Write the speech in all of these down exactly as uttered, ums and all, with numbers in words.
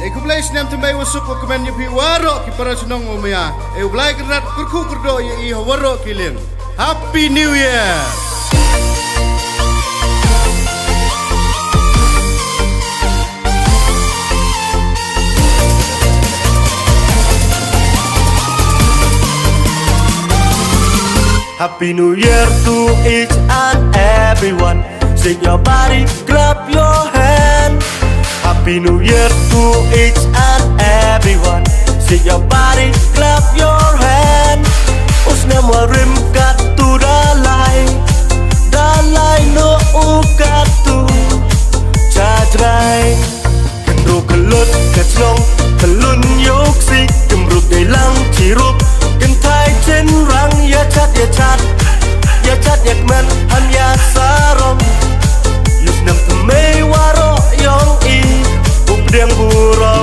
kublai senam tembai wasuk ko kemen yupi waro ki para senong umia. E ublai kerat kurku kurdo ye i waro kiling. Happy New Year. Happy New Year to each and everyone. Shake your body, clap your hand. Happy New Year to each and everyone. Shake your body, clap your hand. Usna marim katu dalai, dalai no ukatu chadrai. Kendro kelut kaclong, kelun yoksi, kemruk dailang cirup. Kentai trên răng ya chat ya chat ya chat yak men han ya sarom yus nam tme waro yong i updeng burom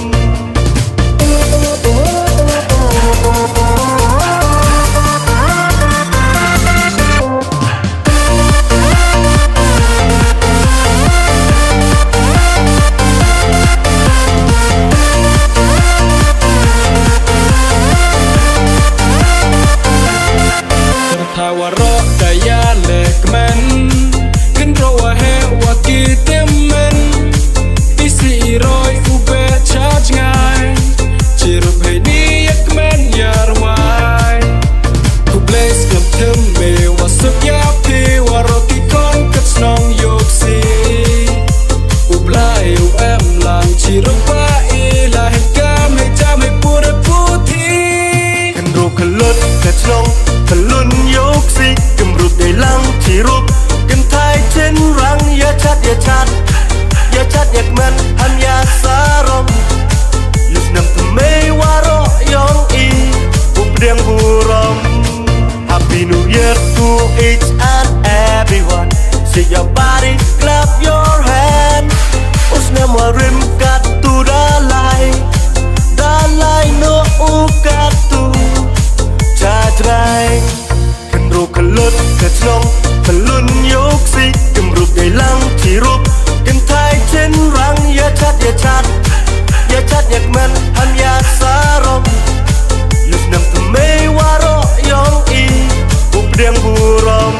Tawaro daya lekmen Kendro wahe waki temen Isi iroi ube charge ngai Cirup hedi yakmen yarwai Ku blaze kem teme wasuk yapi Waro kikon kacnong yoksi Ublai uem lang cirup bai Lahir kam hejam hepura putih Kendro kelut kacnong kelun yoksi kemruk dailang cirup kentai trên răng ya chat ya chat ya chat yak men han ya sarom yus nam tme waro yong i updeng burom Happy New Year to each and everyone. Shake your body, clap your hand. Usna marim katu dalai, dalai no ukatu chadrai. Kendro kelut kaclong, kelun yoksi, kemruk dailang cirup. Kentai trên răng ya chat ya chat ya chat yak men han ya sarom yus nam tme waro yong i updeng burom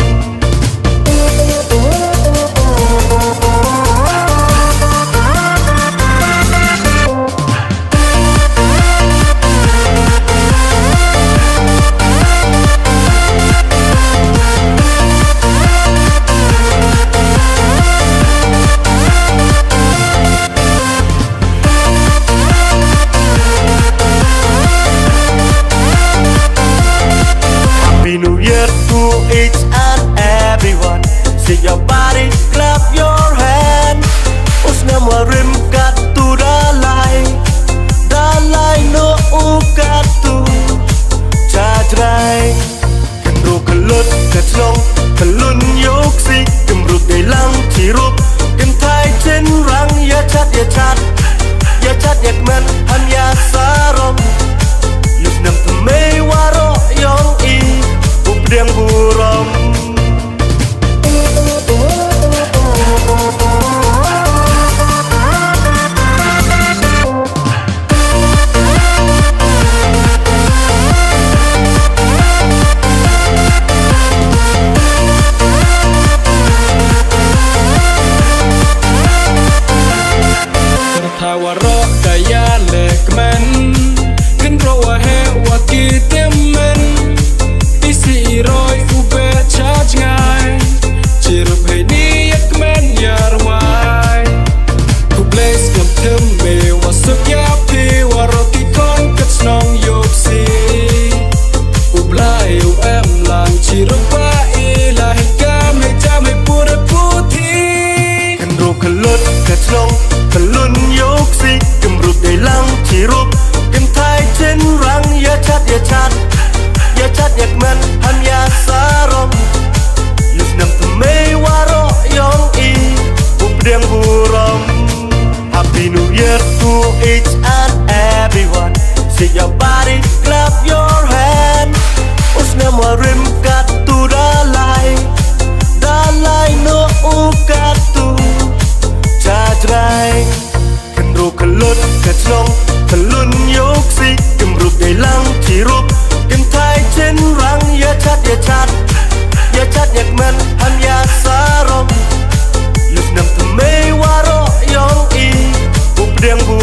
Happy New Year to each and everyone. Shake your body, clap your hand. Usna marim katu dalai, dalai no ukatu chadrai. Kendro kelut kaclong, kelun yoksi, kemruk dailang cirup. Kentai trên răng ya chat ya chat ya chat yak men han ya sarom yus nam tme waro yong i updeng burom Tawaro daya lekmen Kendro wahe waki temen Isi iroi ube charge ngai Cirup hedi yakmen yarwai Ku blaze kem teme wasuk yapi Waro kikon kacnong yoksi Ublai uem lang cirup bai Lahir kam hejam hepura putih Kendro kelut kaclong kelun yoksi kemruk dailang cirup kentai trên răng ya chat ya chat ya chat yak men han ya sarom yus nam tme waro yong i updeng burom Happy New Year to each and everyone. Shake your body, clap your hand. Usna marim katu dalai, dalai no ukatu chadrai. Kendro ลุดกระชงทะลุนยกสิกำรุบได้ลังที่รูปกำไทยเช่นรังอย่าชัดอย่าชัดอย่าชัดอยากมันหันยาสารมลึกนำทำไมว่ารอยองอีบุบเรียงบุ